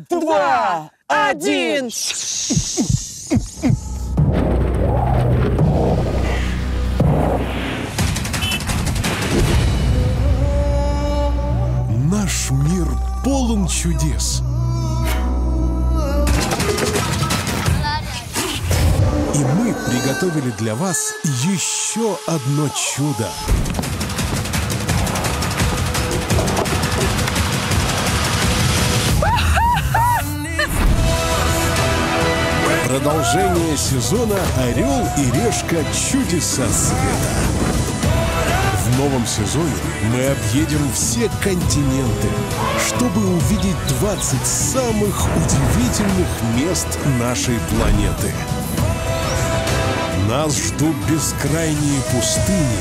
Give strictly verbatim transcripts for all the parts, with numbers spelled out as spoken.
два, один. Наш мир полон чудес. И мы приготовили для вас еще одно чудо. Продолжение сезона «Орел и решка. Чудеса света». В новом сезоне мы объедем все континенты, чтобы увидеть двадцать самых удивительных мест нашей планеты. Нас ждут бескрайние пустыни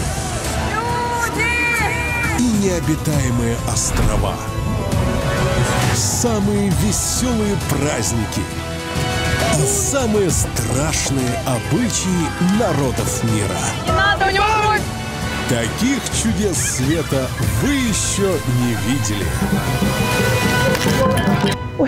и необитаемые острова. Самые веселые праздники и самые страшные обычаи народов мира. Не надо, у него кровь! Таких чудес света вы еще не видели. Ой.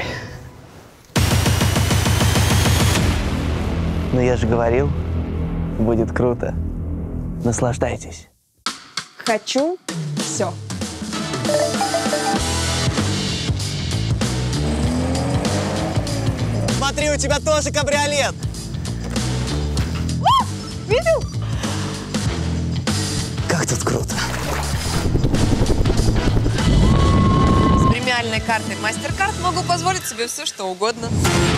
Ну я же говорил, будет круто. Наслаждайтесь. Хочу все. Смотри, у тебя тоже кабриолет. О, видел? Как тут круто. С премиальной картой MasterCard могу позволить себе все, что угодно.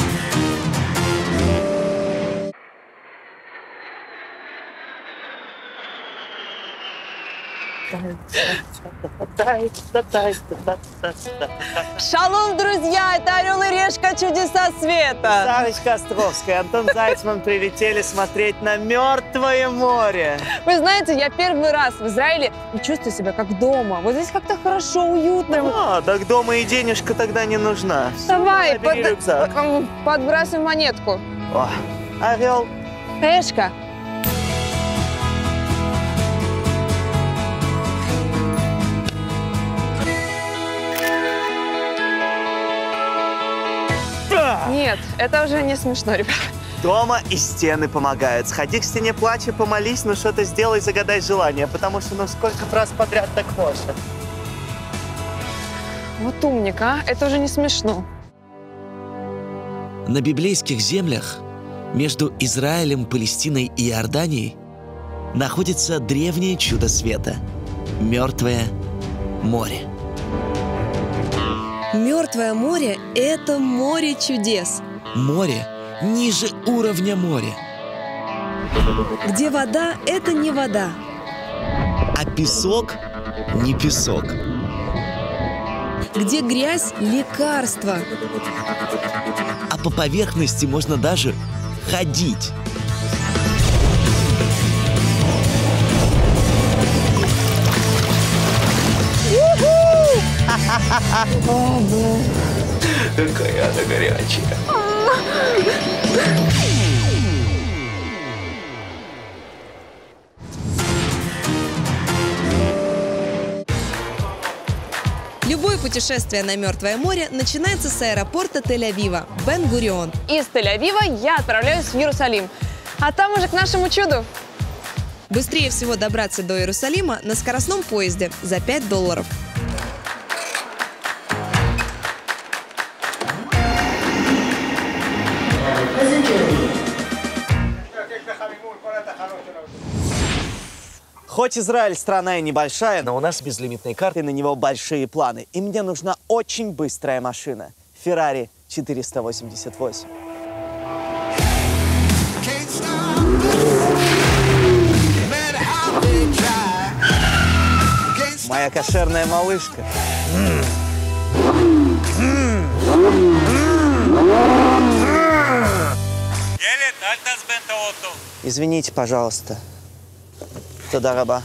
Шалом, друзья! Это «Орел и решка. Чудеса света». Сарочка Островская, Антон Зайцман прилетели смотреть на Мертвое море. Вы знаете, я первый раз в Израиле и чувствую себя как дома. Вот здесь как-то хорошо, уютно. А, так дома и денежка тогда не нужна. Давай, Бери под... рюкзак. подбрасывай монетку. О, орел. Решка. Нет, это уже не смешно, ребят. Дома и стены помогают. Сходи к стене плача, помолись, ну что-то сделай, загадай желание, потому что ну сколько раз подряд так можно. Вот умник, а? Это уже не смешно. На библейских землях между Израилем, Палестиной и Иорданией находится древнее чудо света – Мертвое море. Мертвое море – это море чудес. Море ниже уровня моря. Где вода – это не вода. А песок не песок. Где грязь – лекарство. А по поверхности можно даже ходить. Какая она горячая. Любое путешествие на Мертвое море начинается с аэропорта Тель-Авива, Бен-Гурион. Из Тель-Авива я отправляюсь в Иерусалим. А там уже к нашему чуду. Быстрее всего добраться до Иерусалима на скоростном поезде за пять долларов. Хоть Израиль страна и небольшая, но у нас безлимитные карты, на него большие планы. И мне нужна очень быстрая машина. Ferrari четыреста восемьдесят восемь. Моя кошерная малышка. Извините, пожалуйста. Туда раба.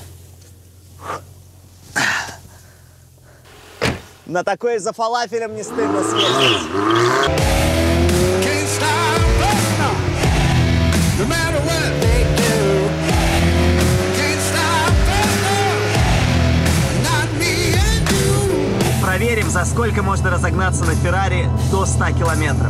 На такое за фалафелем не стыдно съездить. Проверим, за сколько можно разогнаться на Феррари до ста километров?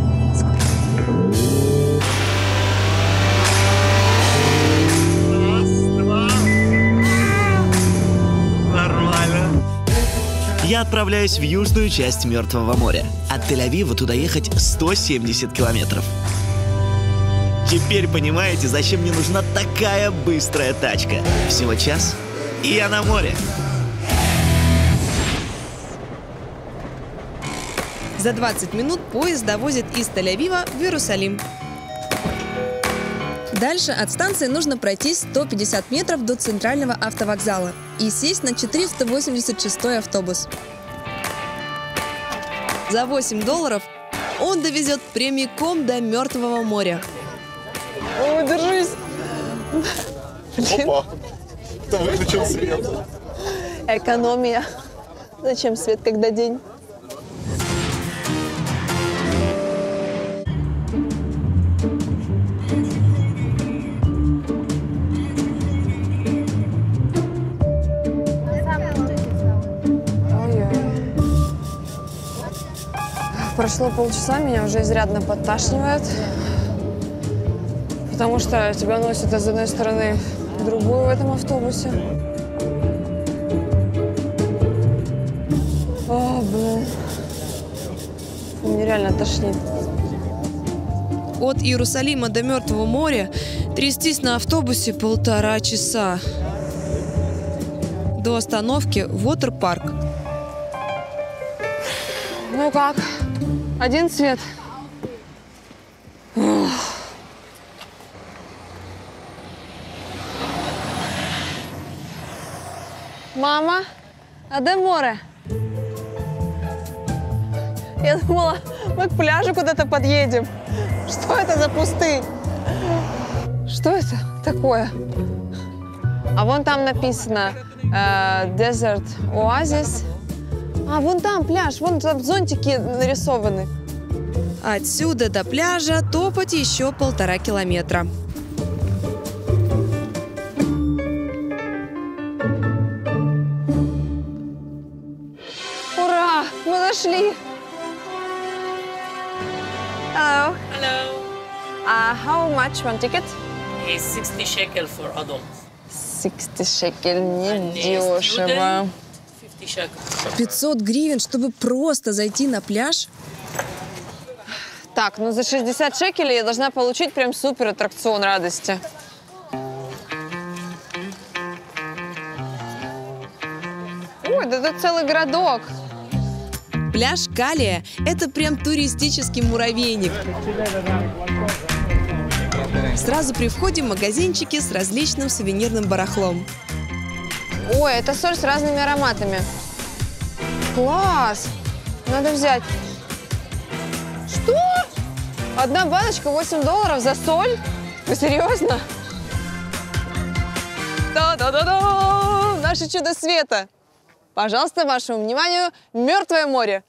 Я отправляюсь в южную часть Мертвого моря. От Тель-Авива туда ехать сто семьдесят километров. Теперь понимаете, зачем мне нужна такая быстрая тачка. Всего час, и я на море. За двадцать минут поезд довозит из Тель-Авива в Иерусалим. Дальше от станции нужно пройти сто пятьдесят метров до центрального автовокзала и сесть на четыреста восемьдесят шестой автобус. За восемь долларов он довезет прямиком до Мертвого моря. О, держись. Опа! Кто выключил свет? Экономия. Зачем свет, когда день? Прошло полчаса, меня уже изрядно подташнивает, потому что тебя носит из одной стороны в другую в этом автобусе. О, блин. Мне реально тошнит. От Иерусалима до Мертвого моря трястись на автобусе полтора часа. До остановки Water-Park. Ну как? Один цвет. Ух. Мама, а где море? Я думала, мы к пляжу куда-то подъедем. Что это за пустынь? Что это такое? А вон там написано э, Desert Oasis. А, вон там пляж, вон там зонтики нарисованы. Отсюда до пляжа топать еще полтора километра. Ура! Мы дошли! Hello. Hello. Uh, how much one ticket? It's sixty shekel for adults. sixty шекель, And, uh, недешево. student, fifty shekel. пятьсот гривен, чтобы просто зайти на пляж? Так, ну за шестьдесят шекелей я должна получить прям супер аттракцион радости. Ой, да тут целый городок. Пляж Калия – это прям туристический муравейник. Сразу при входе магазинчики с различным сувенирным барахлом. Ой, это соль с разными ароматами. Класс! Надо взять. Что? Одна баночка восемь долларов за соль? Вы серьезно? Да-да-да-да! Наше чудо света! Пожалуйста, вашему вниманию, Мертвое море.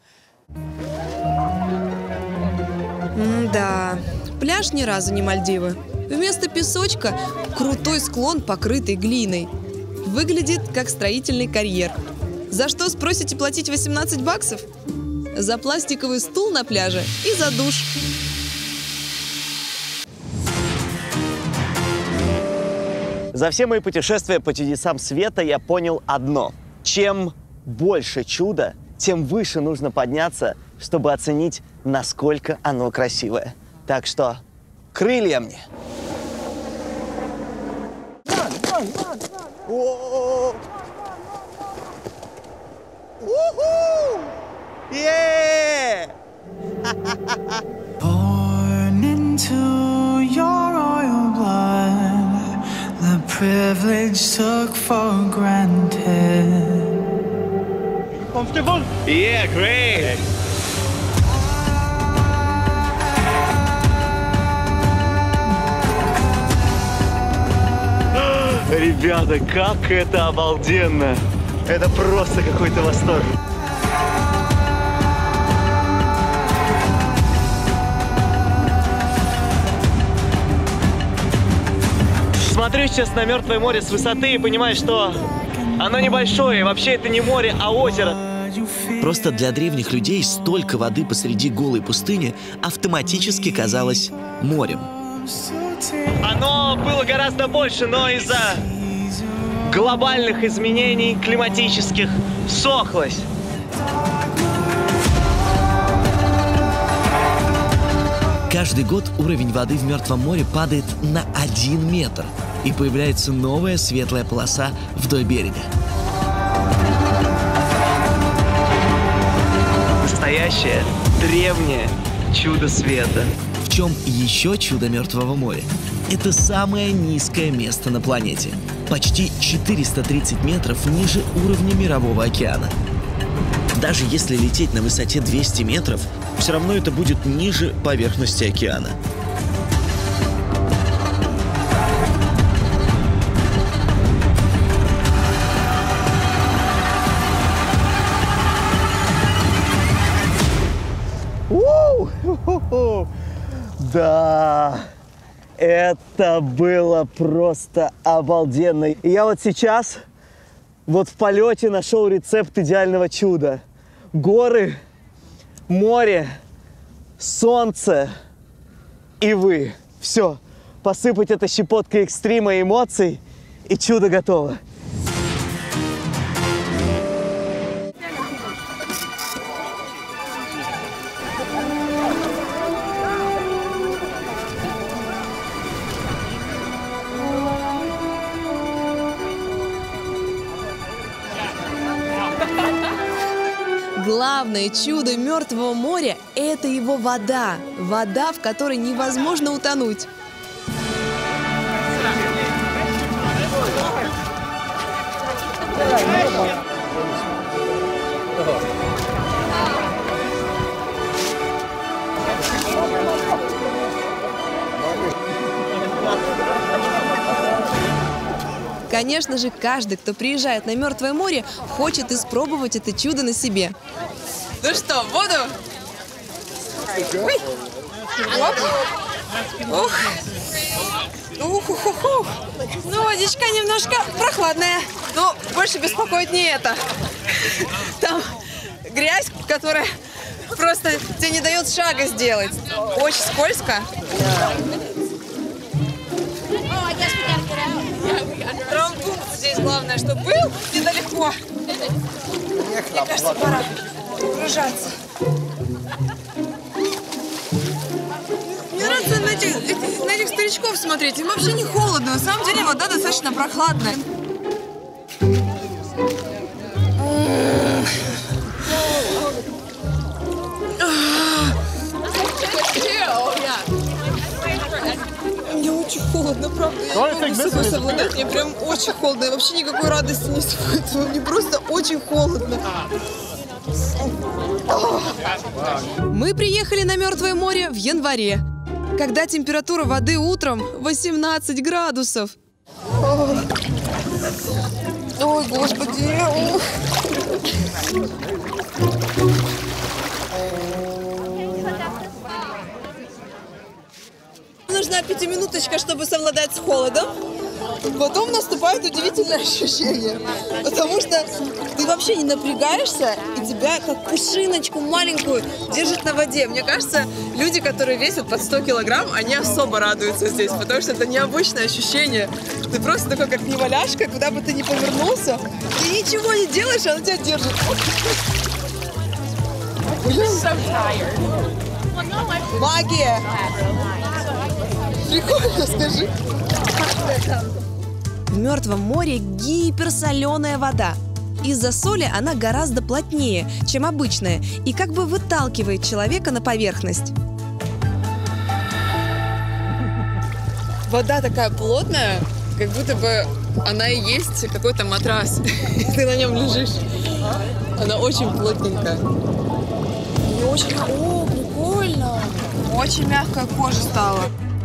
М-да, пляж ни разу не Мальдивы. Вместо песочка крутой склон, покрытый глиной. Выглядит как строительный карьер. За что, спросите, платить восемнадцать баксов? За пластиковый стул на пляже и за душ. За все мои путешествия по чудесам света я понял одно. Чем больше чуда, тем выше нужно подняться, чтобы оценить, насколько оно красивое. Так что крылья мне. О-о-о! У-ху! Yeah! Born into your royal blood, the privilege took for granted. Comfortable? Yeah, great! Ребята, как это обалденно! Это просто какой-то восторг! Смотрю сейчас на Мертвое море с высоты и понимаю, что оно небольшое. Вообще это не море, а озеро. Просто для древних людей столько воды посреди голой пустыни автоматически казалось морем. Оно было гораздо больше, но из-за глобальных изменений климатических сохлось. Каждый год уровень воды в Мертвом море падает на один метр, и появляется новая светлая полоса вдоль берега. Настоящее, древнее чудо света. В чем еще чудо Мертвого моря? Это самое низкое место на планете. Почти четыреста тридцать метров ниже уровня Мирового океана. Даже если лететь на высоте двести метров, все равно это будет ниже поверхности океана. У-ху-ху. Да, это было просто обалденно. И я вот сейчас, вот в полете нашел рецепт идеального чуда. Горы, море, солнце и вы. Все, посыпать это щепоткой экстрима и эмоций, и чудо готово. Главное чудо Мертвого моря – это его вода. Вода, в которой невозможно утонуть. Конечно же, каждый, кто приезжает на Мертвое море, хочет испробовать это чудо на себе. Ну что, в воду? Ой. Оп. Ух. Ух, ух, ух, ух. Ну, водичка немножко прохладная. Но больше беспокоит не это. Там грязь, которая просто тебе не дает шага сделать. Очень скользко. Травмпункт здесь главное, чтобы был недалеко. Мне кажется, пора погружаться. Мне нравится на этих, этих, на этих старичков смотреть. Им вообще не холодно. На самом деле вода достаточно прохладная. Мне очень холодно, правда. Я не могу с собой совладать. Мне прям очень холодно. Я вообще никакой радости не испытываю. Мне просто очень холодно. Мы приехали на Мертвое море в январе, когда температура воды утром восемнадцать градусов. Ой, господи. Нужна пятиминуточка, чтобы совладать с холодом. Потом наступает удивительное ощущение. Потому что ты вообще не напрягаешься, и тебя как пушиночку маленькую держит на воде. Мне кажется, люди, которые весят под сто килограмм, они особо радуются здесь, потому что это необычное ощущение. Ты просто такой, как неваляшка, куда бы ты ни повернулся, ты ничего не делаешь, она тебя держит. Магия! Прикольно, скажи. В Мертвом море гиперсоленая вода. Из-за соли она гораздо плотнее, чем обычная, и как бы выталкивает человека на поверхность. Вода такая плотная, как будто бы она и есть какой-то матрас. Ты на нем лежишь. Она очень плотненькая. И очень... О, прикольно! Очень мягкая кожа стала.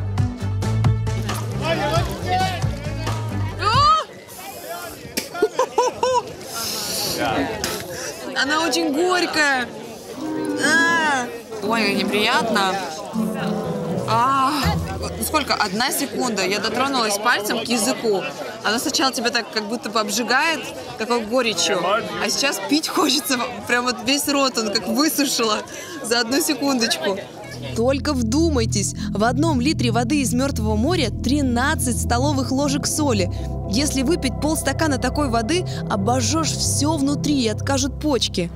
Она очень горькая. А, ой, неприятно. А, сколько? Одна секунда. Я дотронулась пальцем к языку. Оно сначала тебя так как будто бы обжигает, такой горечью, а сейчас пить хочется, прям вот весь рот он как высушило за одну секундочку. Только вдумайтесь, в одном литре воды из Мертвого моря тринадцать столовых ложек соли. Если выпить полстакана такой воды, обожжешь все внутри и откажут почки.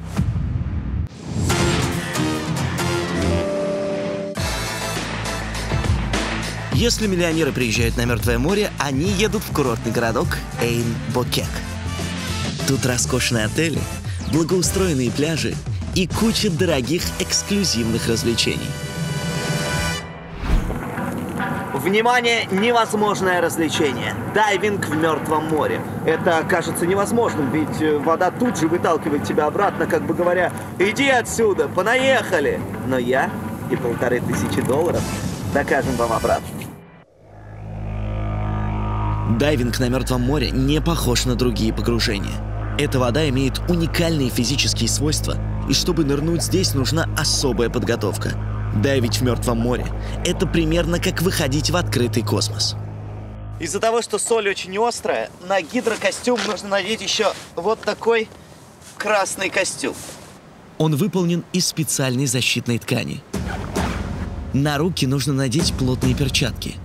Если миллионеры приезжают на Мертвое море, они едут в курортный городок Эйн-Бокек. Тут роскошные отели, благоустроенные пляжи и куча дорогих эксклюзивных развлечений. Внимание, невозможное развлечение. Дайвинг в Мертвом море. Это кажется невозможным, ведь вода тут же выталкивает тебя обратно, как бы говоря, иди отсюда, понаехали. Но я и полторы тысячи долларов докажем вам обратно. Дайвинг на Мертвом море не похож на другие погружения. Эта вода имеет уникальные физические свойства, и чтобы нырнуть здесь, нужна особая подготовка. Дайвить в Мертвом море – это примерно как выходить в открытый космос. Из-за того, что соль очень острая, на гидрокостюм нужно надеть еще вот такой красный костюм. Он выполнен из специальной защитной ткани. На руки нужно надеть плотные перчатки.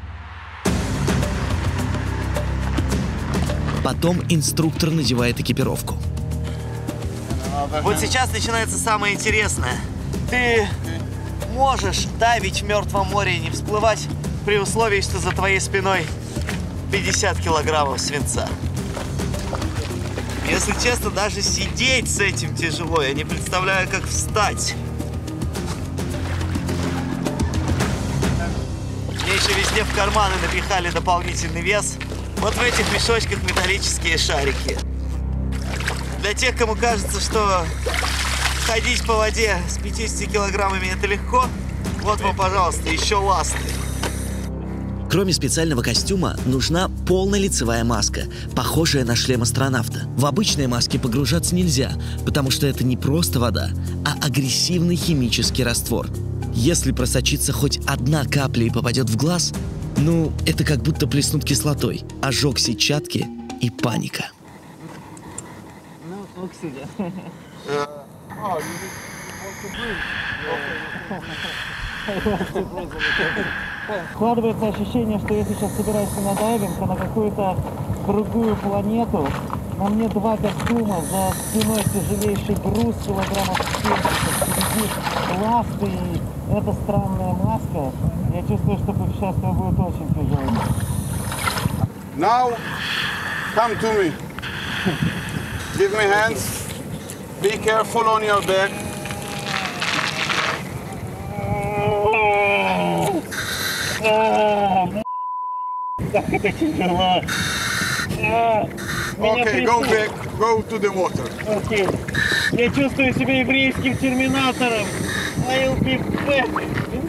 Потом инструктор надевает экипировку. Вот сейчас начинается самое интересное. Ты можешь дайвить в Мертвом море и не всплывать при условии, что за твоей спиной пятьдесят килограммов свинца. Если честно, даже сидеть с этим тяжело. Я не представляю, как встать. Мне еще везде в карманы напихали дополнительный вес. Вот в этих мешочках металлические шарики. Для тех, кому кажется, что ходить по воде с пятьюдесятью килограммами это легко, вот вам, пожалуйста, еще ласты. Кроме специального костюма, нужна полная лицевая маска, похожая на шлем астронавта. В обычной маске погружаться нельзя, потому что это не просто вода, а агрессивный химический раствор. Если просочится хоть одна капля и попадет в глаз, ну, это как будто плеснут кислотой, ожог сетчатки и паника. Складывается ощущение, что я сейчас собираюсь на дайвинг, на какую-то другую планету. На мне два костюма, за спиной тяжелейший груз, килограммов семьдесят, впереди ласты и эта странная маска. Я чувствую, что путешествие будет очень тяжелым. Now, come to me. Give me hands. Be careful on your back. Как это тяжело. Okay, go back. Go to the water. Окей. Я чувствую себя еврейским терминатором. I'll be back.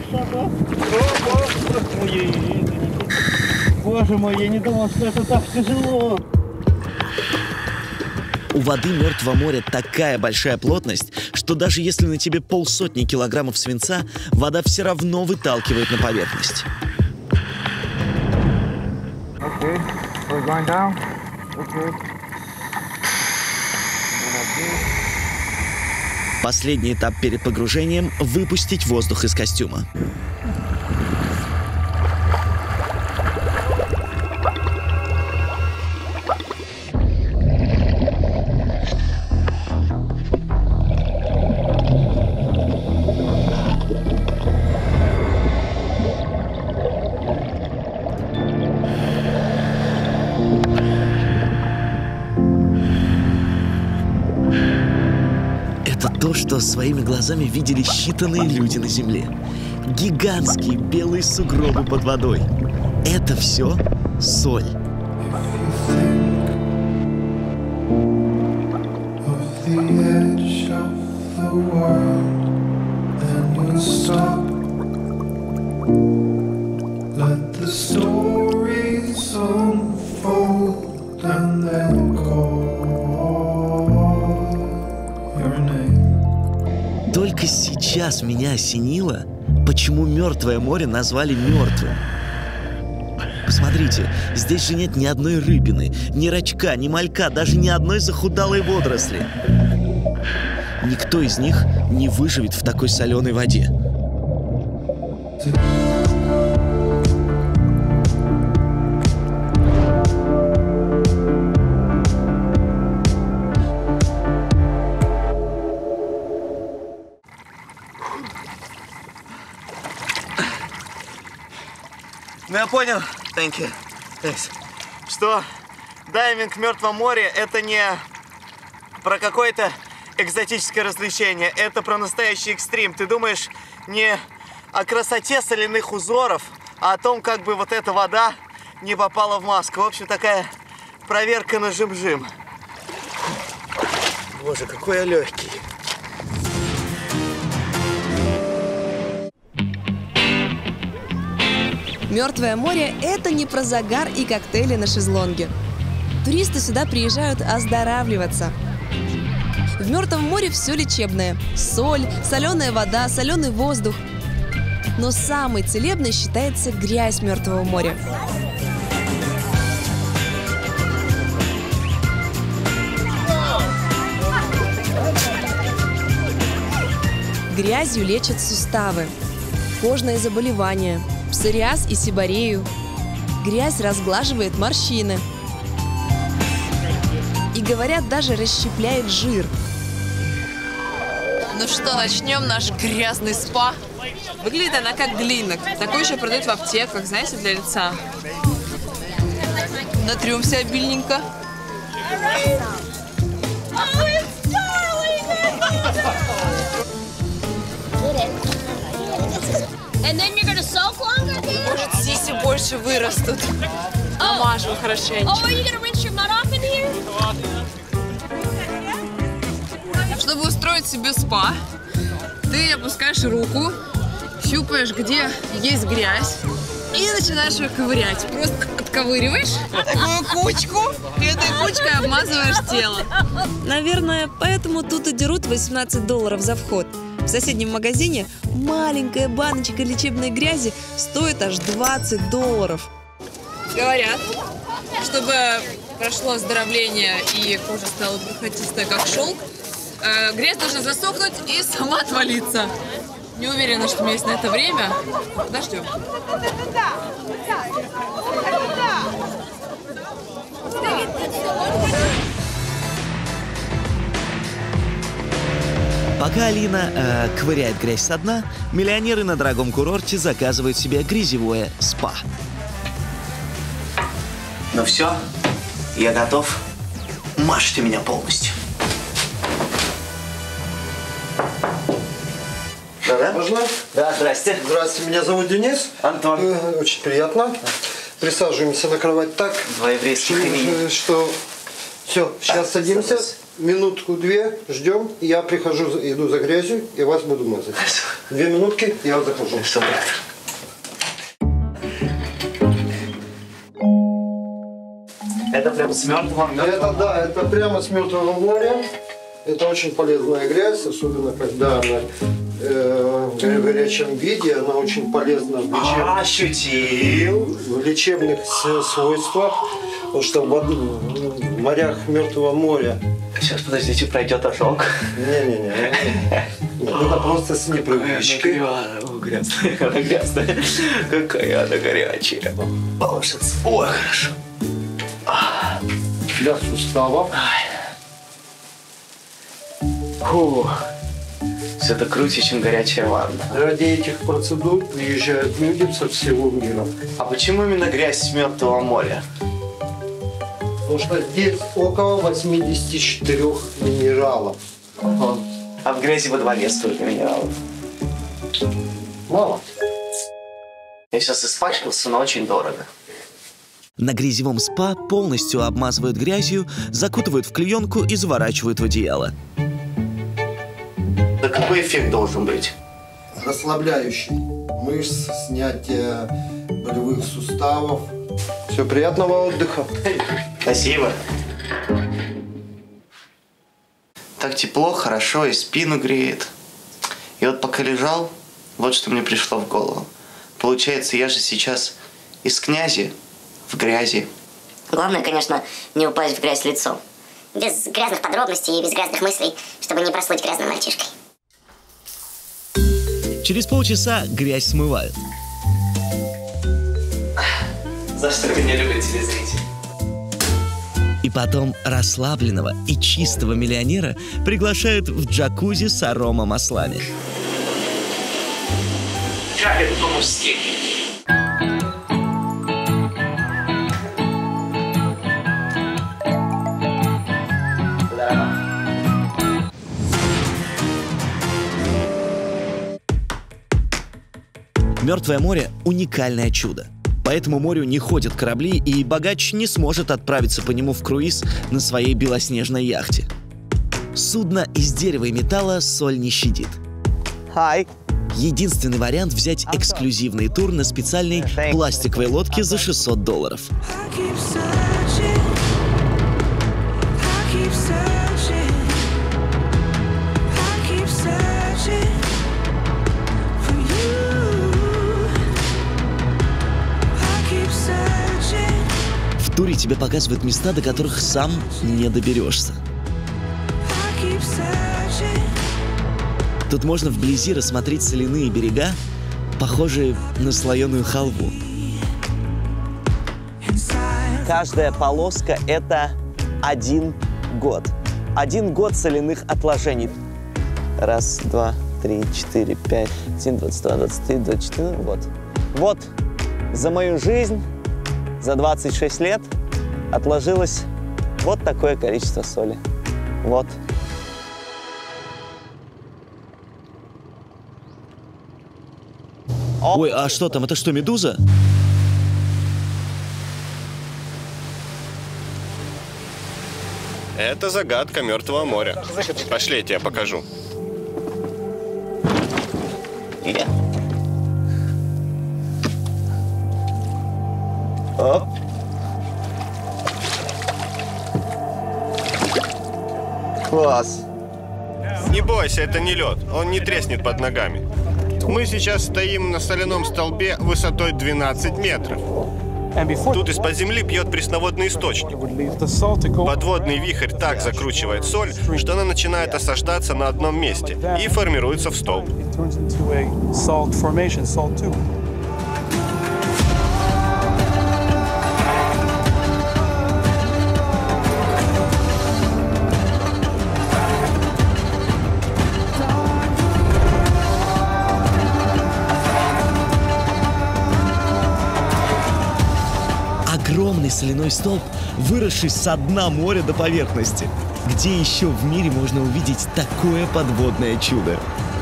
Боже мой, я не думал, что это так тяжело. У воды Мертвого моря такая большая плотность, что даже если на тебе полсотни килограммов свинца, вода все равно выталкивает на поверхность. Okay, we're going down. Okay. Последний этап перед погружением – выпустить воздух из костюма. То, что своими глазами видели считанные люди на Земле. Гигантские белые сугробы под водой. Это все соль. Только сейчас меня осенило, почему Мертвое море назвали мертвым. Посмотри. Посмотрите, здесь же нет ни одной рыбины, ни рачка, ни малька, даже ни одной захудалой водоросли. Никто из них не выживет в такой соленой воде. Ну, я понял, thank you. Thanks. Что дайвинг в Мертвом море – это не про какое-то экзотическое развлечение, это про настоящий экстрим. Ты думаешь не о красоте соляных узоров, а о том, как бы вот эта вода не попала в маску. В общем, такая проверка на жим-жим. Боже, какой я легкий. Мертвое море – это не про загар и коктейли на шезлонге. Туристы сюда приезжают оздоравливаться. В Мертвом море все лечебное. Соль, соленая вода, соленый воздух. Но самой целебной считается грязь Мертвого моря. Грязью лечат суставы, кожные заболевания, псориаз и сиборею. Грязь разглаживает морщины. И, говорят, даже расщепляет жир. Ну что, начнем наш грязный спа. Выглядит она как глина. Такой еще продают в аптеках, знаете, для лица. Натремся обильненько. Может, сиси больше вырастут. Намажу хорошенько. Чтобы устроить себе спа, ты опускаешь руку, щупаешь, где есть грязь, и начинаешь ее ковырять. Просто отковыриваешь такую кучку, и этой кучкой обмазываешь тело. Наверное, поэтому тут и дерут восемнадцать долларов за вход. В соседнем магазине маленькая баночка лечебной грязи стоит аж двадцать долларов. Говорят, чтобы прошло оздоровление и кожа стала бархатистая, как шелк, грязь должна засохнуть и сама отвалиться. Не уверена, что у меня есть на это время. Подождем. Пока Алина э, ковыряет грязь со дна, миллионеры на дорогом курорте заказывают себе грязевое спа. Ну все, я готов. Мажьте меня полностью. Да-да? Можно? Да, здрасте. Здравствуйте, меня зовут Денис. Антон. Э, Очень приятно. Присаживаемся на кровать так, Два еврейских имени. что все, сейчас садимся, минутку-две, ждем, я прихожу, иду за грязью, и вас буду мазать. Две минутки, я захожу. Это прям с мертвого моря? Это да, это прямо с Мертвого моря. Это очень полезная грязь, особенно когда она э, в горячем виде, она очень полезна в, лечеб... а, ощутил. в лечебных свойствах, потому что в, воду, в морях Мертвого моря. Сейчас, подождите, пройдет ожог. Не-не-не, это просто с непривычки. Грязная, она грязная. Какая она горячая. Полошится. Ой, хорошо. Для суставов. Фу. Все это круче, чем горячая ванна. Ради этих процедур приезжают люди со всего мира. А почему именно грязь с Мертвого моря? Потому что здесь около восьмидесяти четырёх минералов. Ага. А в грязи во дворе столько минералов? Мало. Я сейчас испачкался, но очень дорого. На грязевом спа полностью обмазывают грязью, закутывают в клеенку и заворачивают в одеяло. Да какой эффект должен быть? Расслабляющий. Мышц, снятие болевых суставов. Все, приятного отдыха. Спасибо. Так тепло, хорошо, и спину греет. И вот пока лежал, вот что мне пришло в голову. Получается, я же сейчас из князи в грязи. Главное, конечно, не упасть в грязь лицом. Без грязных подробностей и без грязных мыслей, чтобы не прослыть грязным мальчишкой. Через полчаса грязь смывают. За что меня любят телезрители? И потом расслабленного и чистого миллионера приглашают в джакузи с аромамаслами. Как это по-мужски? Мертвое море – уникальное чудо. По этому морю не ходят корабли, и богач не сможет отправиться по нему в круиз на своей белоснежной яхте. Судно из дерева и металла соль не щадит. Hi. Единственный вариант – взять эксклюзивный тур на специальной пластиковой лодке за шестьсот долларов. В туре тебе показывают места, до которых сам не доберешься. Тут можно вблизи рассмотреть соляные берега, похожие на слоеную халву. Каждая полоска – это один год. Один год соляных отложений. Раз, два, три, четыре, пять, семь, двадцать два, двадцать три, двадцать четыре. Вот. Вот за мою жизнь, за двадцать шесть лет отложилось вот такое количество соли. Вот. Ой, а что там? Это что, медуза? Это загадка Мертвого моря. Пошли, я тебе покажу. Yeah. Оп. Класс. Не бойся, это не лед. Он не треснет под ногами. Мы сейчас стоим на соляном столбе высотой двенадцать метров. Тут из-под земли бьет пресноводный источник. Подводный вихрь так закручивает соль, что она начинает осаждаться на одном месте и формируется в столб. Огромный соляной столб, выросший со дна моря до поверхности. Где еще в мире можно увидеть такое подводное чудо?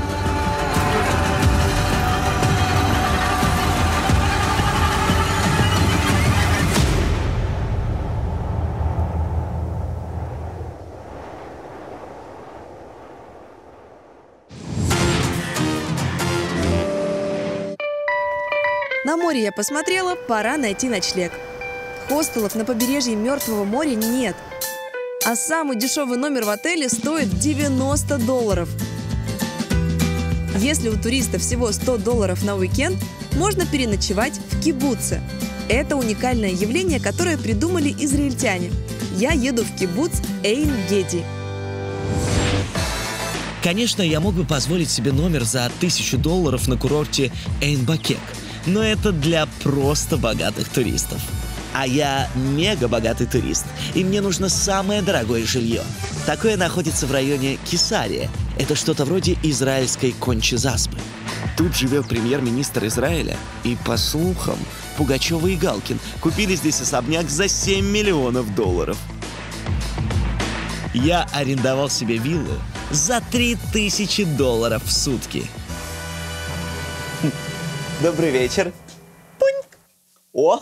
На море я посмотрела, пора найти ночлег. Хостелов на побережье Мертвого моря нет. А самый дешевый номер в отеле стоит девяносто долларов. Если у туриста всего сто долларов на уикенд, можно переночевать в кибуце. Это уникальное явление, которое придумали израильтяне. Я еду в кибуц Эйн-Геди. Конечно, я мог бы позволить себе номер за тысячу долларов на курорте Эйн-Бакек, но это для просто богатых туристов. А я мега богатый турист, и мне нужно самое дорогое жилье. Такое находится в районе Кесария. Это что-то вроде израильской Кончи-Заспы. Тут живет премьер-министр Израиля, и, по слухам, Пугачева и Галкин купили здесь особняк за семь миллионов долларов. Я арендовал себе виллу за три тысячи долларов в сутки. Добрый вечер. Пунь. О!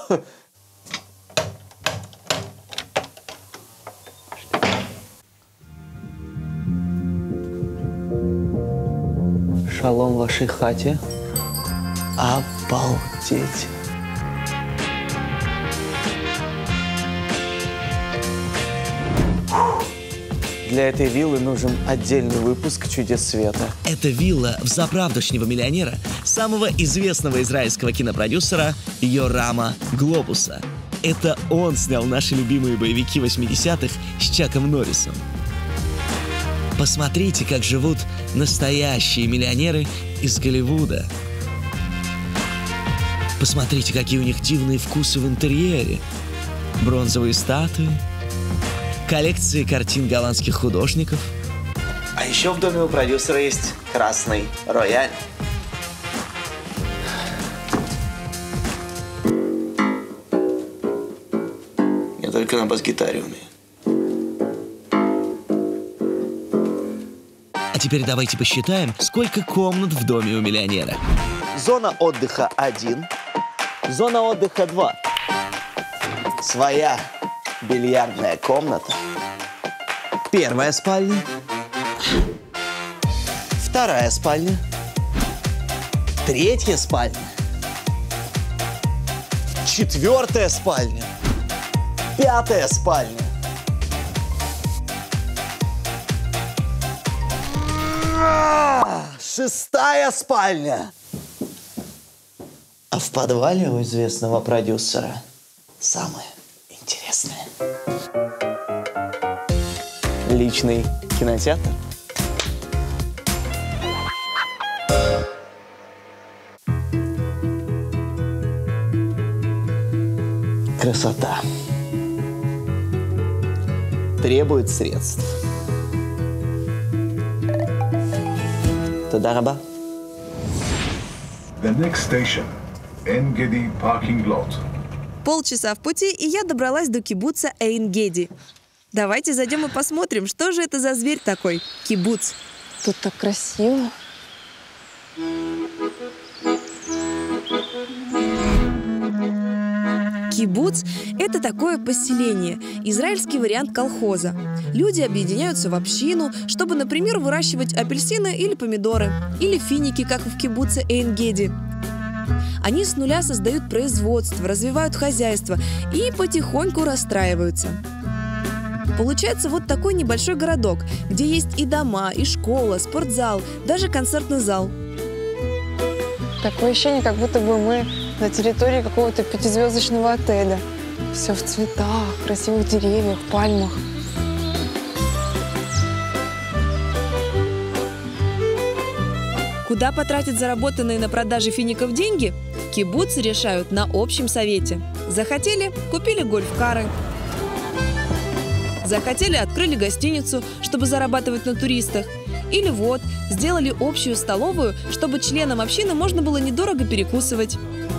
Шалом вашей хате. Обалдеть. Для этой виллы нужен отдельный выпуск «Чудес света». Это вилла взаправдошнего миллионера, самого известного израильского кинопродюсера Йорама Глобуса. это он снял наши любимые боевики восьмидесятых с Чаком Норрисом. Посмотрите, как живут настоящие миллионеры из Голливуда. Посмотрите, какие у них дивные вкусы в интерьере. Бронзовые статуи, коллекции картин голландских художников. А еще в доме у продюсера есть красный рояль. Я только на бас-гитаре умею. А теперь давайте посчитаем, сколько комнат в доме у миллионера. Зона отдыха один, зона отдыха два. Своя бильярдная комната. Первая спальня. Вторая спальня. Третья спальня. Четвертая спальня. Пятая спальня. Шестая спальня. А в подвале у известного продюсера самое интересное. Личный кинотеатр. Красота. Требует средств. Тода раба. The next station, Эн-Геди parking lot. Полчаса в пути, и я добралась до кибуца Эн-Геди. Давайте зайдем и посмотрим, что же это за зверь такой, кибуц. Тут так красиво. Кибуц – это такое поселение, израильский вариант колхоза. Люди объединяются в общину, чтобы, например, выращивать апельсины или помидоры, или финики, как в кибуце Эн-Геди. Они с нуля создают производство, развивают хозяйство и потихоньку расстраиваются. Получается вот такой небольшой городок, где есть и дома, и школа, спортзал, даже концертный зал. Такое ощущение, как будто бы мы на территории какого-то пятизвездочного отеля. Все в цветах, красивых деревьях, пальмах. Куда потратить заработанные на продаже фиников деньги? Кибуцы решают на общем совете. Захотели – купили гольф-кары. Захотели – открыли гостиницу, чтобы зарабатывать на туристах. Или вот, сделали общую столовую, чтобы членам общины можно было недорого перекусывать.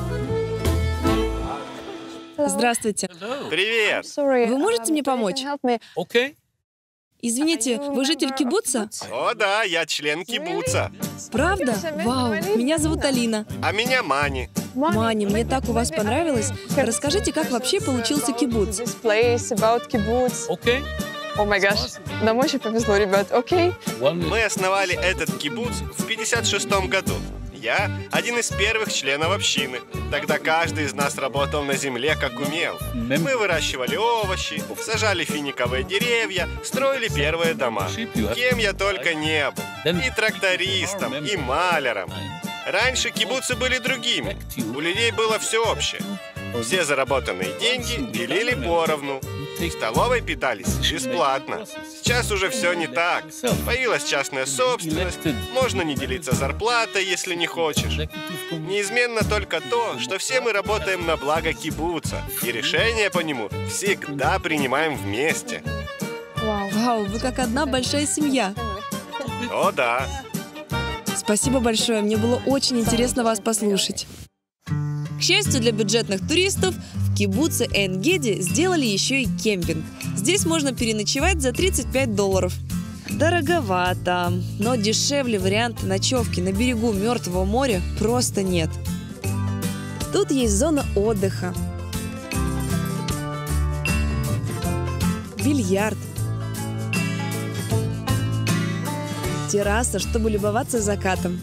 Здравствуйте. Привет. Вы можете мне помочь? Окей. Извините, вы житель кибуца? О, да, я член кибуца. Правда? Вау, меня зовут Алина. А меня Мани. Мани, мне так у вас понравилось. Расскажите, как вообще получился кибуц? Окей. О май гаш, нам очень повезло, ребят, окей? Мы основали этот кибуц в пятьдесят шестом году. Я один из первых членов общины. Тогда каждый из нас работал на земле, как умел. Мы выращивали овощи, сажали финиковые деревья, строили первые дома. Кем я только не был. И трактористом, и маляром. Раньше кибуцы были другими. У людей было все общее. Все заработанные деньги делили поровну. В столовой питались бесплатно. Сейчас уже все не так. Появилась частная собственность. Можно не делиться зарплатой, если не хочешь. Неизменно только то, что все мы работаем на благо кибуца. И решения по нему всегда принимаем вместе. Вау, Вау, вы как одна большая семья. О, да. Спасибо большое, мне было очень интересно вас послушать. К счастью для бюджетных туристов, в кибуце Эн-Геди сделали еще и кемпинг. Здесь можно переночевать за тридцать пять долларов. Дороговато, но дешевле варианта ночевки на берегу Мертвого моря просто нет. Тут есть зона отдыха, бильярд, терраса, чтобы любоваться закатом.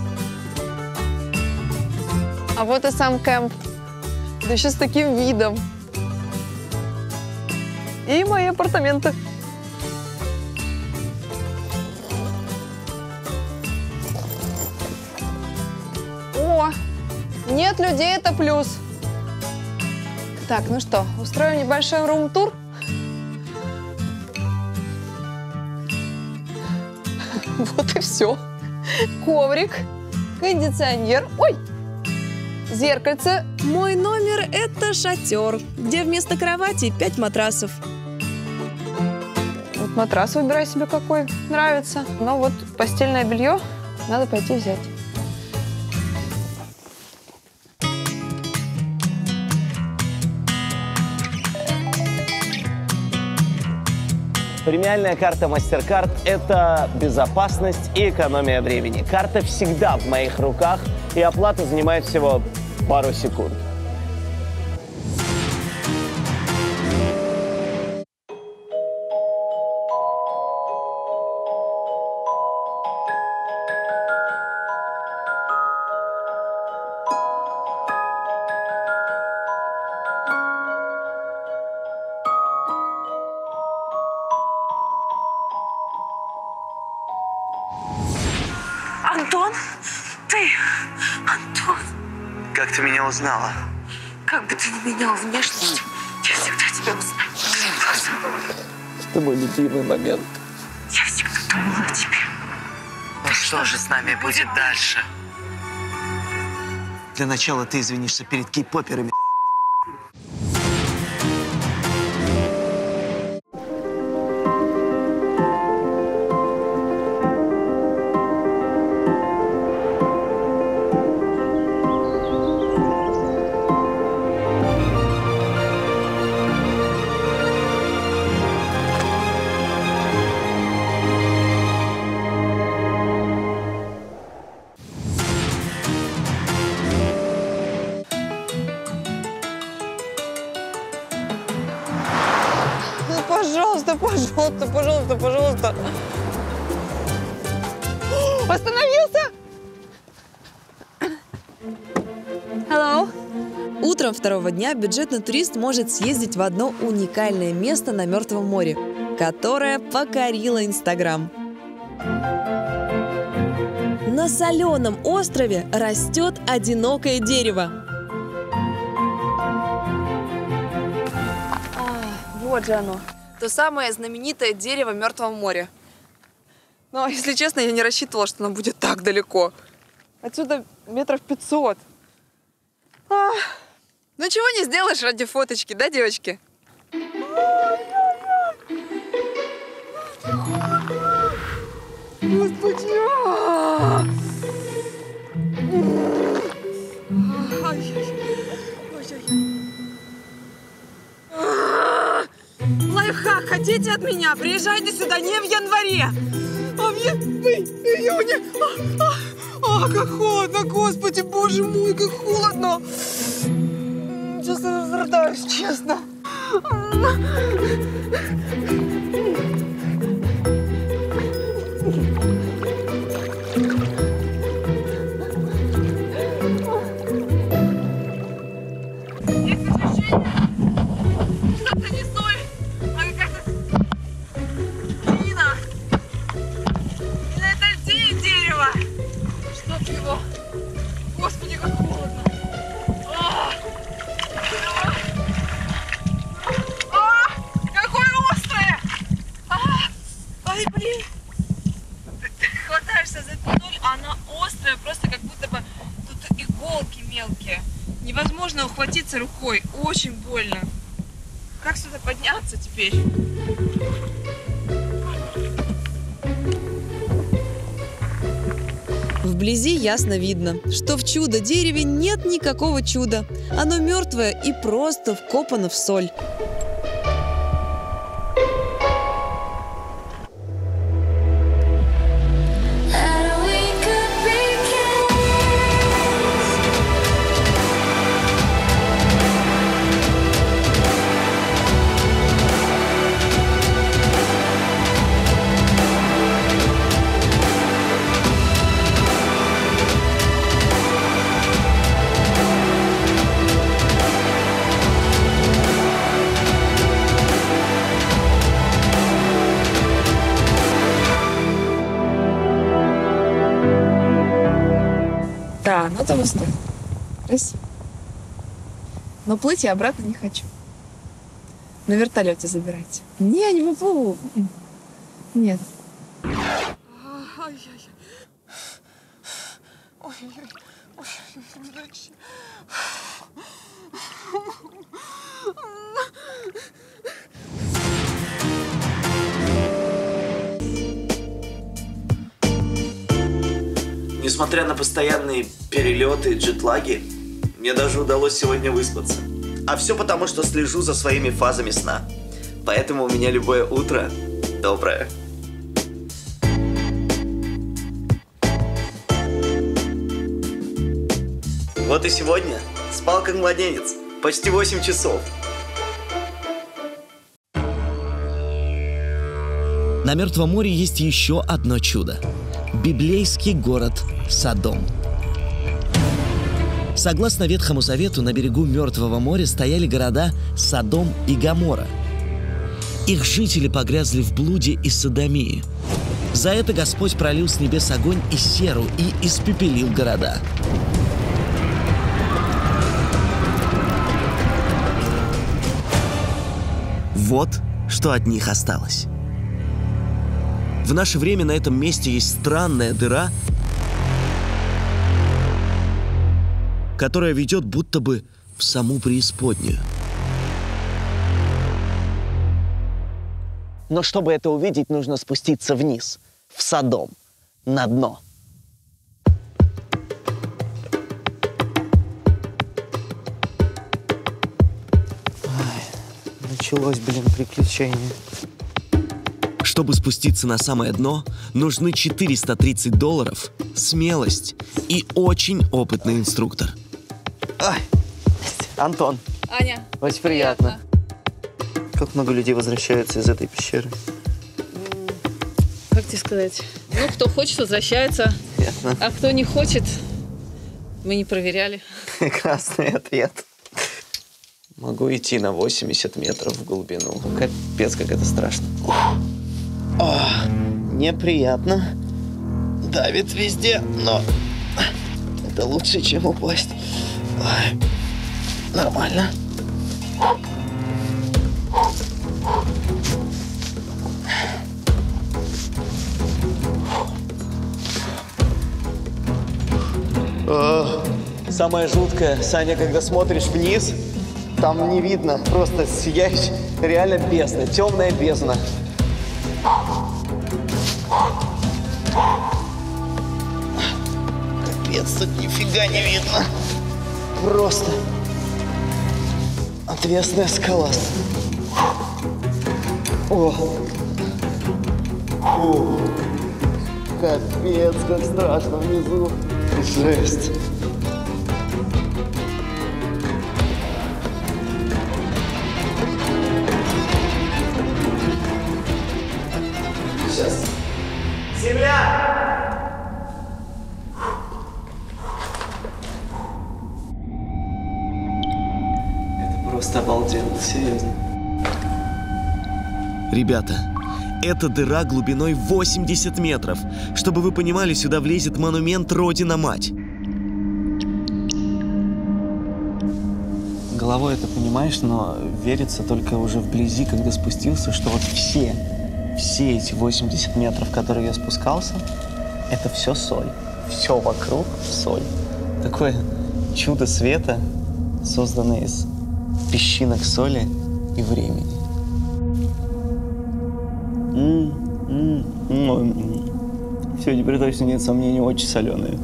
А вот и сам кемп. Да еще с таким видом. И мои апартаменты. О, нет людей, это плюс. Так, ну что, устроим небольшой рум-тур? Вот и все. Коврик, кондиционер. Ой! Зеркальце. Мой номер – это шатер, где вместо кровати пять матрасов. Вот матрас выбирай себе какой нравится. Но вот постельное белье надо пойти взять. Премиальная карта MasterCard – это безопасность и экономия времени. Карта всегда в моих руках, и оплата занимает всего пару секунд. Антон? Ты? Антон? Как ты меня узнала? Как бы ты не менял внешность, я всегда тебя узнаю. Это мой любимый момент. Я всегда думала о тебе. Ну что же с нами будет дальше? Для начала ты извинишься перед кей-поперами. Пожалуйста, пожалуйста, пожалуйста, пожалуйста. Остановился! Hello. Утром второго дня бюджетный турист может съездить в одно уникальное место на Мертвом море, которое покорило Инстаграм. На соленом острове растет одинокое дерево. А, вот же оно. То самое знаменитое дерево Мертвого моря. Но, если честно, я не рассчитывала, что оно будет так далеко. Отсюда метров пятьсот. А, ну чего не сделаешь ради фоточки, да, девочки? Господи! Лайфхак хотите от меня? Приезжайте сюда не в январе, а в, я... в июне. А, а, как холодно, господи, боже мой, как холодно. Сейчас я разрыдаюсь, честно. Господи, как холодно. А! А! Какое острое! А! Ай, блин! Ты хватаешься за педаль, а она острая, просто как будто бы тут иголки мелкие. Невозможно ухватиться рукой, очень больно. Как сюда подняться теперь? Вблизи ясно видно, что в чудо-дереве нет никакого чуда. Оно мертвое и просто вкопано в соль. Да, надо выстрелить. Красиво. Но плыть я обратно не хочу. На вертолете забирайте. Не, я не выплыву. Нет. Несмотря на постоянные перелеты и джетлаги, мне даже удалось сегодня выспаться. А все потому, что слежу за своими фазами сна. Поэтому у меня любое утро доброе. Вот и сегодня спал как младенец. Почти восемь часов. На Мертвом море есть еще одно чудо. Библейский город Содом. Согласно Ветхому Завету, на берегу Мертвого моря стояли города Содом и Гоморра. Их жители погрязли в блуде и содомии. За это Господь пролил с небес огонь и серу и испепелил города. Вот что от них осталось. В наше время на этом месте есть странная дыра, которая ведет будто бы в саму преисподнюю. Но чтобы это увидеть, нужно спуститься вниз, в Содом, на дно. Ай, началось, блин, приключение. Чтобы спуститься на самое дно, нужны четыреста тридцать долларов, смелость и очень опытный инструктор. Ай, Антон. Аня. Очень приятно. приятно. Как много людей возвращаются из этой пещеры? Как тебе сказать? Ну, кто хочет, возвращается. Понятно. А кто не хочет, мы не проверяли. Прекрасный ответ. Могу идти на восемьдесят метров в глубину. Капец, как это страшно. О, неприятно. Давит везде, но это лучше, чем упасть. Ой, нормально. О, самое жуткое, Саня, когда смотришь вниз, там не видно, просто сияющая, реально бездна, темная бездна. Капец, тут нифига не видно. Просто отвесная скала. О! О! Капец, как страшно внизу. Жесть. Сейчас. Земля! Это просто обалденно, серьезно. Ребята, это дыра глубиной восемьдесят метров. Чтобы вы понимали, сюда влезет монумент Родина-Мать. Головой это понимаешь, но верится только уже вблизи, когда спустился, что вот все, все эти восемьдесят метров, которые я спускался, это все соль. Все вокруг соль. Такое чудо света, созданное из песчинок соли и времени. Все, теперь точно нет сомнений, очень соленые.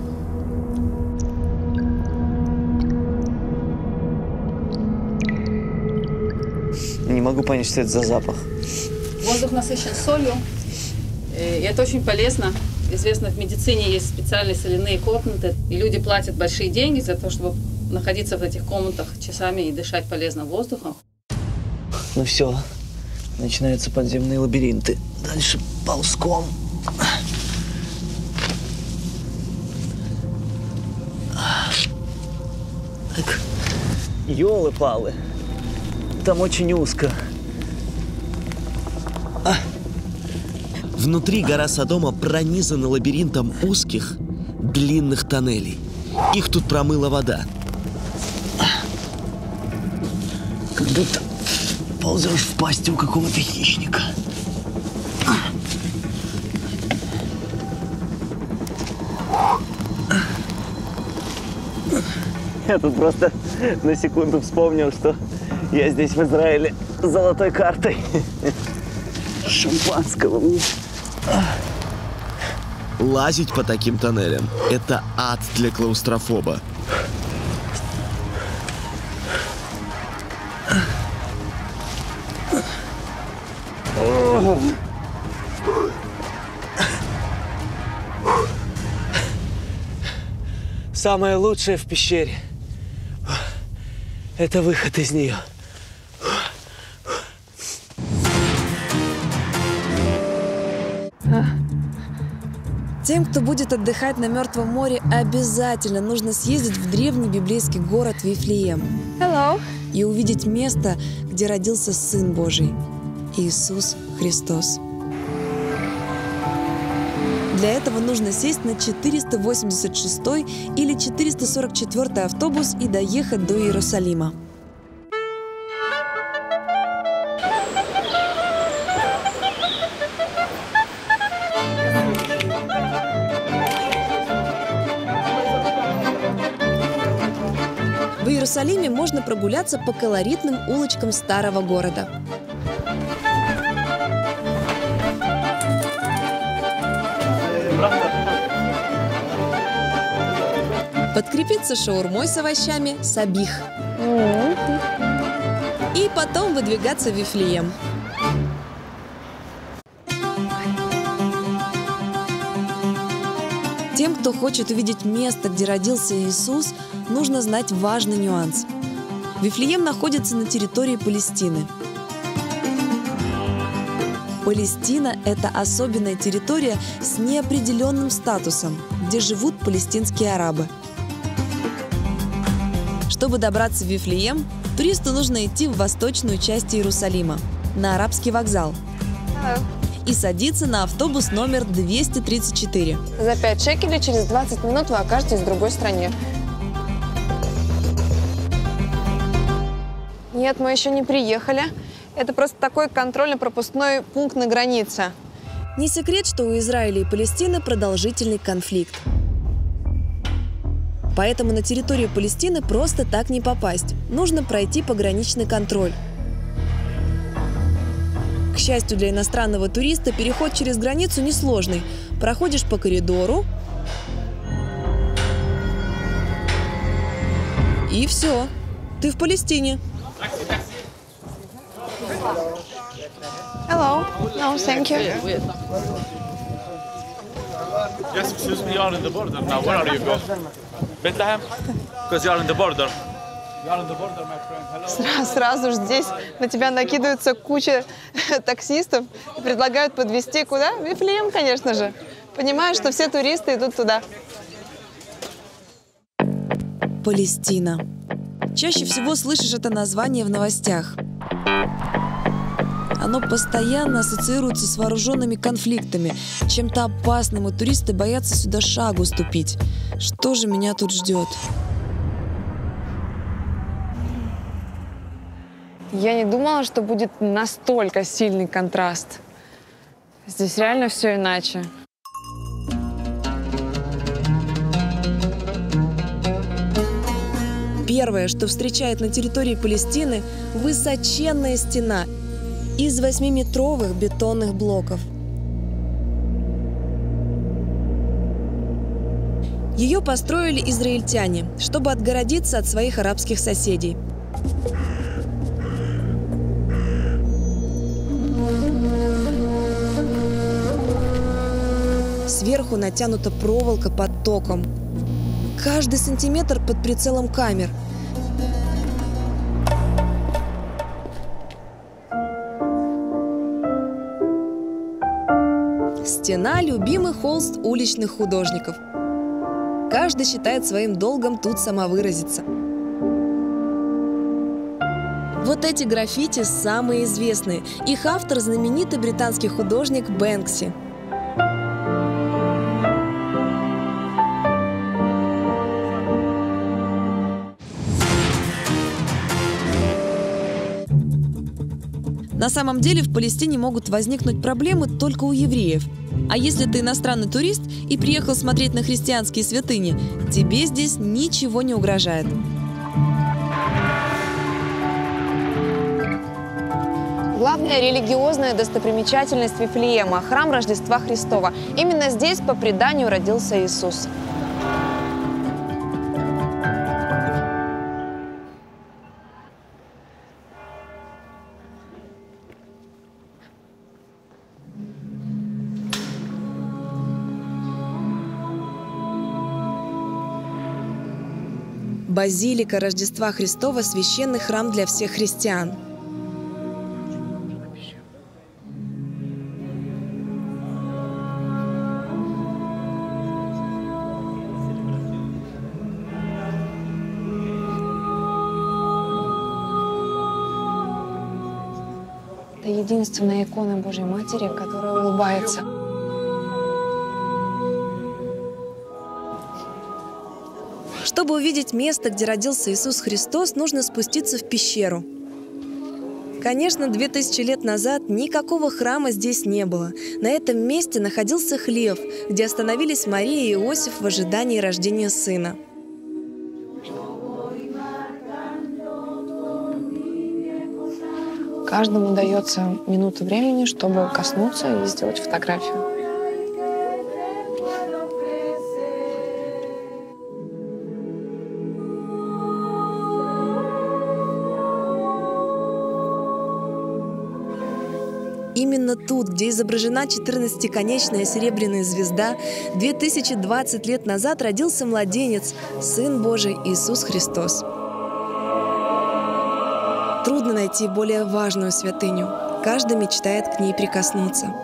Не могу понять, что это за запах. Воздух насыщен солью, и это очень полезно. Известно, в медицине есть специальные соляные комнаты, и люди платят большие деньги за то, чтобы находиться в этих комнатах часами и дышать полезным воздухом. Ну все, начинаются подземные лабиринты. Дальше ползком. Так, ёлы-палы. Там очень узко. А. Внутри гора Содома пронизана лабиринтом узких, длинных тоннелей. Их тут промыла вода. Как будто ползешь в пасти у какого-то хищника. Я тут просто на секунду вспомнил, что я здесь в Израиле с золотой картой. Шампанского мне. Лазить по таким тоннелям – это ад для клаустрофоба. Самое лучшее в пещере – это выход из нее. Тем, кто будет отдыхать на Мертвом море, обязательно нужно съездить в древний библейский город Вифлеем. Hello. И увидеть место, где родился Сын Божий – Иисус Христос. Для этого нужно сесть на четыреста восемьдесят шестой или четыреста сорок четвёртый автобус и доехать до Иерусалима. В Иерусалиме можно прогуляться по колоритным улочкам старого города. Подкрепиться шаурмой с овощами сабих. И потом выдвигаться в Вифлеем. Тем, кто хочет увидеть место, где родился Иисус, нужно знать важный нюанс. Вифлеем находится на территории Палестины. Палестина – это особенная территория с неопределенным статусом, где живут палестинские арабы. Чтобы добраться в Вифлеем, туристу нужно идти в восточную часть Иерусалима, на арабский вокзал, и садиться на автобус номер двести тридцать четыре. За пять шекелей через двадцать минут вы окажетесь в другой стране. Нет, мы еще не приехали. Это просто такой контрольно-пропускной пункт на границе. Не секрет, что у Израиля и Палестины продолжительный конфликт. Поэтому на территорию Палестины просто так не попасть. Нужно пройти пограничный контроль. К счастью для иностранного туриста, переход через границу несложный. Проходишь по коридору, и все. Ты в Палестине. Hello. No, thank you. Yes, excuse me, you are in the border now. Where are you going? Bethlehem? Because you are in the border. You are in the border, my friend. Hello. Сразу, сразу же здесь на тебя накидывается куча таксистов и предлагают подвезти куда? В Вифлеем, конечно же. Понимаешь, что все туристы идут туда. Палестина. Чаще всего слышишь это название в новостях. Оно постоянно ассоциируется с вооруженными конфликтами, чем-то опасным, и туристы боятся сюда шагу ступить. Что же меня тут ждет? Я не думала, что будет настолько сильный контраст. Здесь реально все иначе. Первое, что встречает на территории Палестины – высоченная стена из восьмиметровых бетонных блоков. Ее построили израильтяне, чтобы отгородиться от своих арабских соседей. Сверху натянута проволока под током. Каждый сантиметр под прицелом камер. Стена – любимый холст уличных художников. Каждый считает своим долгом тут самовыразиться. Вот эти граффити самые известные. Их автор – знаменитый британский художник Бэнкси. На самом деле в Палестине могут возникнуть проблемы только у евреев. А если ты иностранный турист и приехал смотреть на христианские святыни, тебе здесь ничего не угрожает. Главная религиозная достопримечательность Вифлеема – храм Рождества Христова. Именно здесь, по преданию, родился Иисус. Базилика Рождества Христова – священный храм для всех христиан. Это единственная икона Божьей Матери, которая улыбается. Чтобы увидеть место, где родился Иисус Христос, нужно спуститься в пещеру. Конечно, две тысячи лет назад никакого храма здесь не было. На этом месте находился хлев, где остановились Мария и Иосиф в ожидании рождения сына. Каждому дается минута времени, чтобы коснуться и сделать фотографию. Именно тут, где изображена четырнадцатиконечная серебряная звезда, две тысячи двадцать лет назад родился младенец, Сын Божий Иисус Христос. Трудно найти более важную святыню. Каждый мечтает к ней прикоснуться.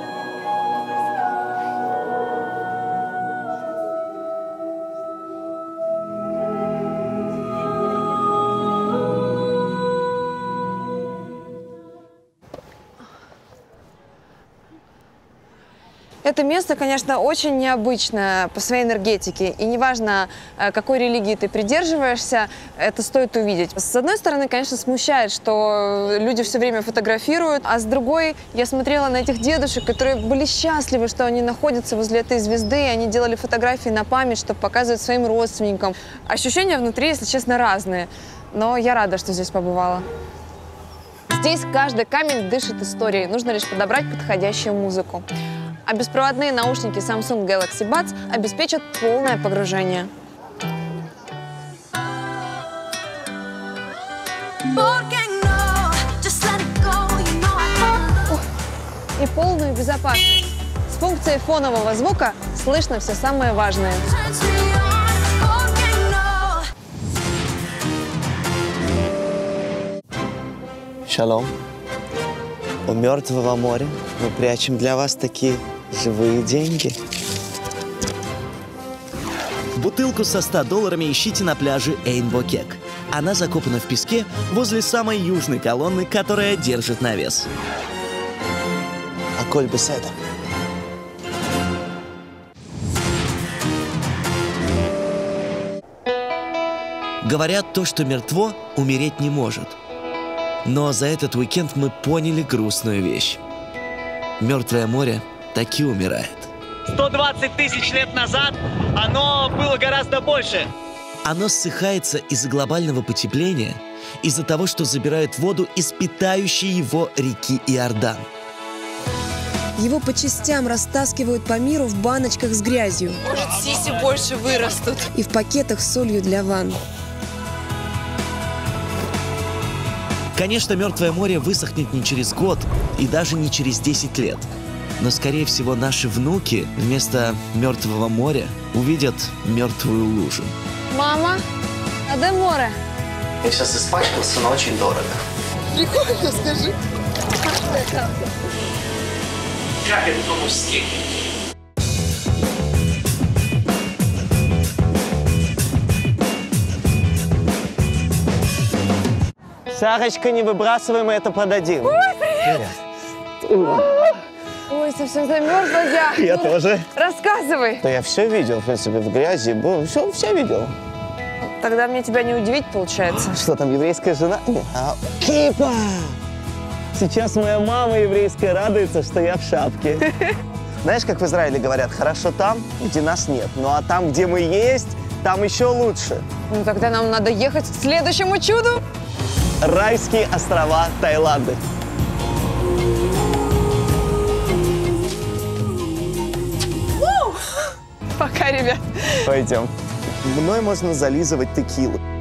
Это место, конечно, очень необычное по своей энергетике. И неважно, какой религии ты придерживаешься, это стоит увидеть. С одной стороны, конечно, смущает, что люди все время фотографируют, а с другой, я смотрела на этих дедушек, которые были счастливы, что они находятся возле этой звезды, и они делали фотографии на память, чтобы показывать своим родственникам. Ощущения внутри, если честно, разные. Но я рада, что здесь побывала. Здесь каждый камень дышит историей. Нужно лишь подобрать подходящую музыку. А беспроводные наушники Samsung Galaxy Buds обеспечат полное погружение. И полную безопасность. С функцией фонового звука слышно все самое важное. Шалом. У Мертвого моря мы прячем для вас такие живые деньги. Бутылку со ста долларами ищите на пляже Эйн-Бокек. Она закопана в песке возле самой южной колонны, которая держит навес. А коль бы с этим. Говорят, то, что мертво, умереть не может. Но за этот уикенд мы поняли грустную вещь. Мертвое море таки умирает. сто двадцать тысяч лет назад оно было гораздо больше. Оно ссыхается из-за глобального потепления, из-за того, что забирают воду из питающей его реки Иордан. Его по частям растаскивают по миру в баночках с грязью. Может, сиси больше вырастут. И в пакетах с солью для ванн. Конечно, Мертвое море высохнет не через год и даже не через десять лет. Но, скорее всего, наши внуки вместо Мертвого моря увидят мертвую лужу. Мама, а где море? Я сейчас испачкался, но очень дорого. Прикольно, скажи. Как это по-мужски? Сарочка, не выбрасывай, мы это продадим. Ой, привет! привет. Ой, совсем замерзла я. Я ну, тоже. Рассказывай. Да я все видел, в принципе, в грязи. Был, все, все видел. Тогда мне тебя не удивить, получается. Что там, еврейская жена? А, кипа! Сейчас моя мама еврейская радуется, что я в шапке. Знаешь, как в Израиле говорят, хорошо там, где нас нет. Ну а там, где мы есть, там еще лучше. Ну тогда нам надо ехать к следующему чуду. Райские острова Таиланда. Пока, ребят. Пойдем. Мной можно зализывать текилу.